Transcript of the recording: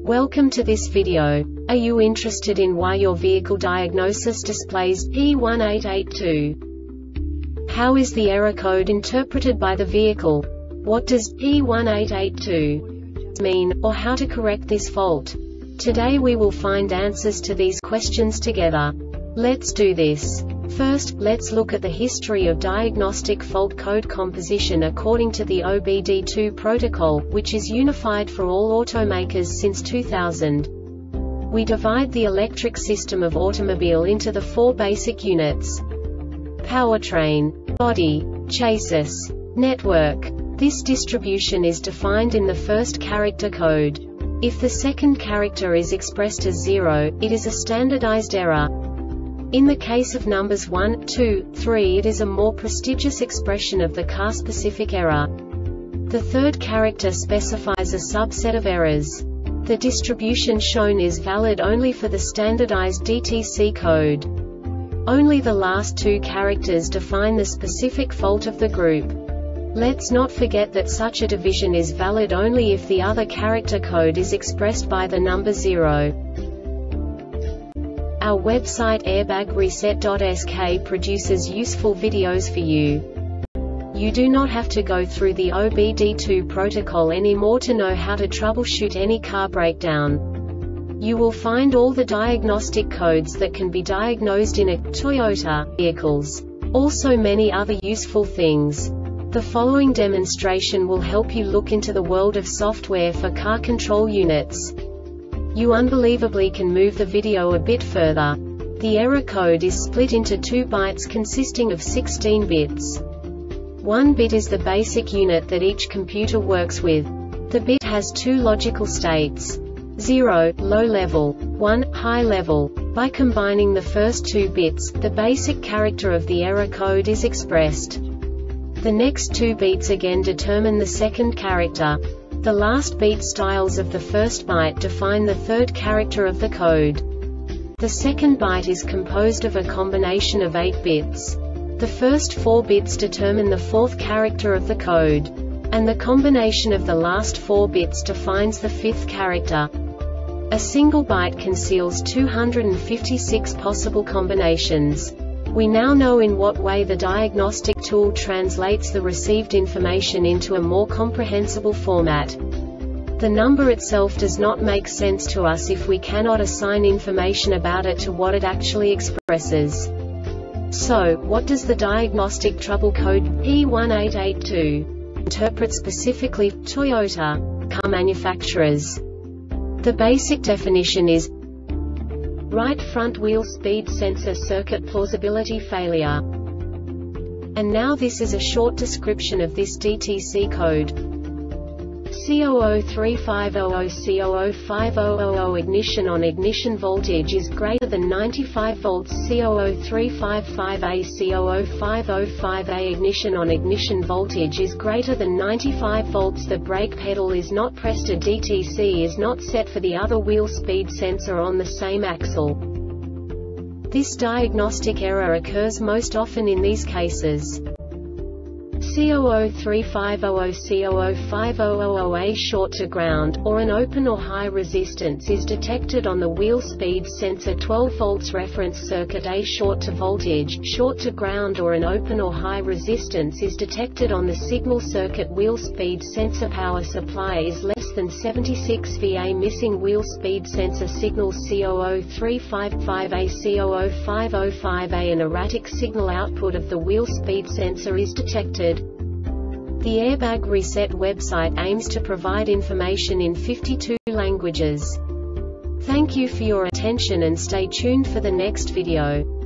Welcome to this video. Are you interested in why your vehicle diagnosis displays P1882? How is the error code interpreted by the vehicle? What does P1882 mean, or how to correct this fault? Today we will find answers to these questions together. Let's do this. First, let's look at the history of diagnostic fault code composition according to the OBD2 protocol, which is unified for all automakers since 2000. We divide the electric system of automobile into the four basic units: powertrain, body, chassis, network. This distribution is defined in the first character code. If the second character is expressed as 0, it is a standardized error. In the case of numbers 1, 2, 3, it is a more prestigious expression of the car-specific error. The third character specifies a subset of errors. The distribution shown is valid only for the standardized DTC code. Only the last two characters define the specific fault of the group. Let's not forget that such a division is valid only if the other character code is expressed by the number 0. Our website airbagreset.sk produces useful videos for you. You do not have to go through the OBD2 protocol anymore to know how to troubleshoot any car breakdown. You will find all the diagnostic codes that can be diagnosed in a Toyota vehicles. Also many other useful things. The following demonstration will help you look into the world of software for car control units. You unbelievably can move the video a bit further. The error code is split into 2 bytes consisting of 16 bits. 1 bit is the basic unit that each computer works with. The bit has 2 logical states: 0, low level, 1, high level. By combining the first 2 bits, the basic character of the error code is expressed. The next 2 bits again determine the second character. The last beat styles of the first byte define the third character of the code. The second byte is composed of a combination of 8 bits. The first 4 bits determine the fourth character of the code. And the combination of the last 4 bits defines the fifth character. A single byte conceals 256 possible combinations. We now know in what way the diagnostic tool translates the received information into a more comprehensible format. The number itself does not make sense to us if we cannot assign information about it to what it actually expresses. So, what does the diagnostic trouble code P1882 interpret specifically for Toyota car manufacturers? The basic definition is right front wheel speed sensor circuit plausibility failure. And now this is a short description of this DTC code. C003500 C005000 ignition on, ignition voltage is greater than 95 volts. C00355A C00505A ignition on, ignition voltage is greater than 95 volts. The brake pedal is not pressed. A DTC is not set for the other wheel speed sensor on the same axle. This diagnostic error occurs most often in these cases: C00350 C00500A short to ground, or an open or high resistance is detected on the wheel speed sensor. 12 volts reference circuit A short to voltage, short to ground, or an open or high resistance is detected on the signal circuit. Wheel speed sensor power supply is less than 76 VA. Missing wheel speed sensor signals C00355A C00505A. An erratic signal output of the wheel speed sensor is detected. The Airbag Reset website aims to provide information in 52 languages. Thank you for your attention and stay tuned for the next video.